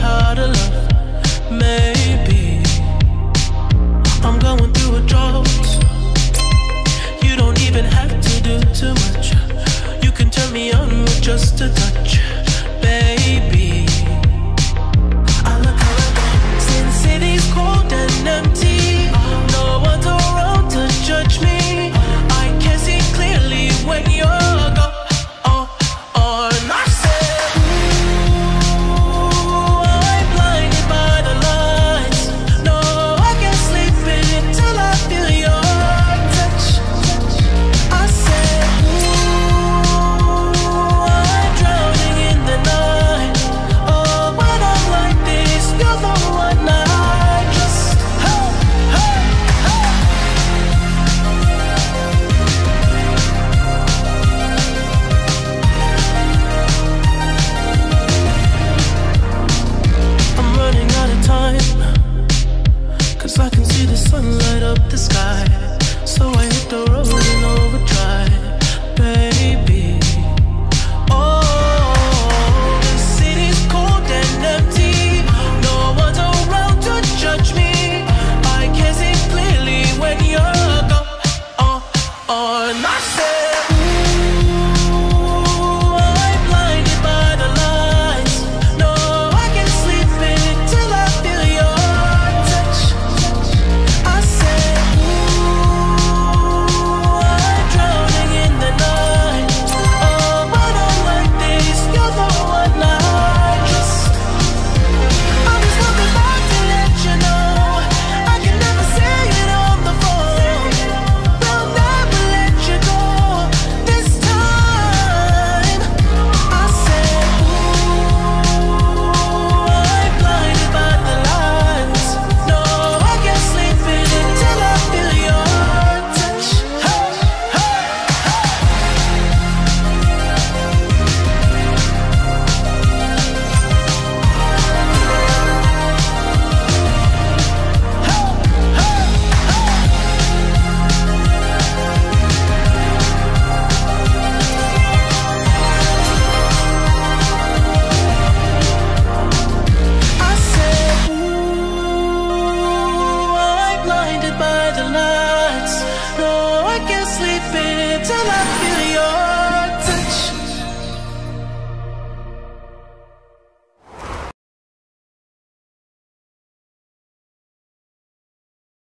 how to love. Maybe I'm going through a drought. You don't even have to do too much. You can turn me on with just a touch, baby. I look around, see the city's cold and empty. No one's around to judge me. I can see clearly when you're gone. And I said, ooh, I'm blinded by the lights. No, I can't sleep until I feel your touch. I said, ooh, I'm drowning in the night. Oh, when I'm like this, you're the one I trust. Hey, hey, hey. I'm running out of time, 'cause I can see the sun light up the sky. So I hit the road in overdrive, baby. Oh, the city's cold and empty. No one's around to judge me. I can see clearly when you're gone. And I said, ooh, I'm blinded by the lights. No, I can't sleep until I feel your touch. I said, ooh, I'm drowning in the night. Oh, when I'm like this, you're the one I trust. I'm just coming back to let you know I can never say it on the phone. They'll never let you go this time. I said, ooh, I'm blinded by the lights. No, I can't sleep until I feel your touch. Hey, hey, I said, ooh, I'm blinded by the lights. No, I can't sleep until I feel